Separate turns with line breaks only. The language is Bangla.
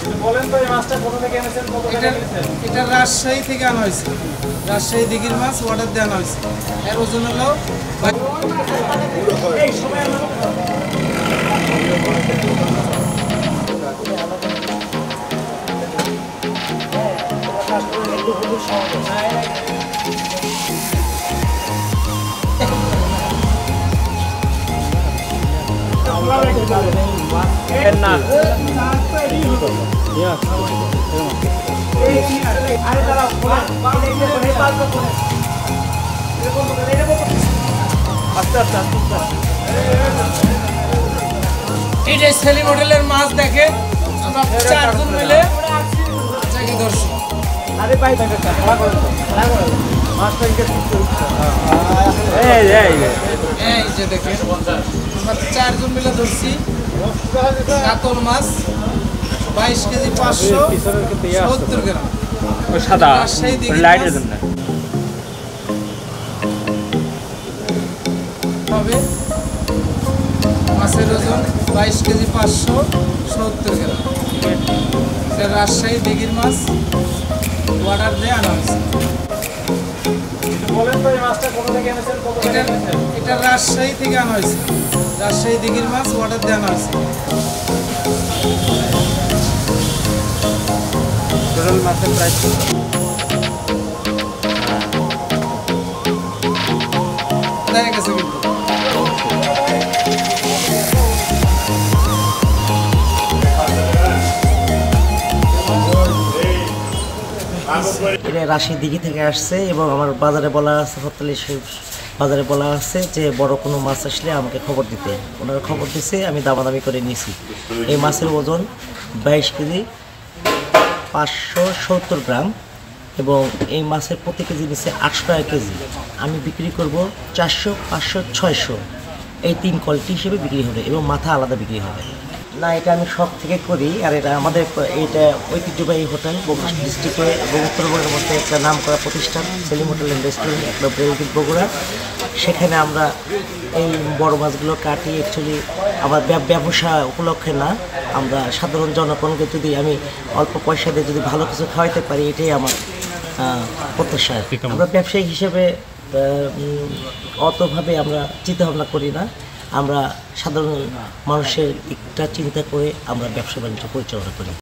এটা রাজশাহী থেকে আনা হয়েছে, রাজশাহী দিঘির মাছ অর্ডার দিয়ে আনা হয়েছে। এর ওজন হলো এটা সেলিম হোটেলের মাছ দেখে আমরা 4 জন মিলে জায়গা ধরছি। আরে ভাই ভাই খেলা করেন মাছটা ইনকে এই যে দেখেন আমরা 4 জন মিলে ধরছি কাতল মাছ 22 কেজি 570 গ্রাম।
ওই সাদা লাইটের জন্য
হবে মাছের ওজন 22 কেজি 570 গ্রাম। এটা রাজশাহী দিঘির মাছ অর্ডার দিয়ে আনা হয়েছে। এটা রাজশাহী থেকে আনা হয়েছে, রাজশাহী দিঘির মাছ অর্ডার দিয়ে আনা হয়েছে।
টোটাল মাছের প্রাইস
দেখা গেছে কিন্তু
এটা রাজশাহী দিঘি থেকে আসছে এবং আমার বাজারে বলা আছে, বাজারে বলা আছে যে বড় কোনো মাছ আসলে আমাকে খবর দিতে। ওনারা খবর দিছে, আমি দামাদামি করে নিয়েছি। এই মাছের ওজন 22 কেজি 570 গ্রাম এবং এই মাছের প্রতি কেজি নিচ্ছে 800 টাকা কেজি। আমি বিক্রি করব 400, 500, 600 এই 3 কোয়ালিটি হিসেবে বিক্রি হবে এবং মাথা আলাদা বিক্রি হবে না। এটা আমি শখ থেকে করি। আর এটা আমাদের এটা ঐতিহ্যবাহী হোটেল বগুড়া ডিস্ট্রিক্টে এবং উত্তরবঙ্গের মধ্যে একটা নাম করা প্রতিষ্ঠান সেলিম হোটেল অ্যান্ড রেস্টুরেন্ট, একটা বেলগিট বগুড়া। সেখানে আমরা এই বড় মাছগুলো কাটি। অ্যাকচুয়ালি আমার ব্যবসা উপলক্ষে না, আমরা সাধারণ জনগণকে যদি আমি অল্প পয়সা দিয়ে যদি ভালো কিছু খাওয়াইতে পারি, এটাই আমার প্রত্যাশা। আমরা ব্যবসায়িক হিসেবে অতভাবে আমরা চিন্তাভাবনা করি না। আমরা সাধারণ মানুষের একটা চিন্তা করে আমরা ব্যবসা বাণিজ্য পরিচালনা করি।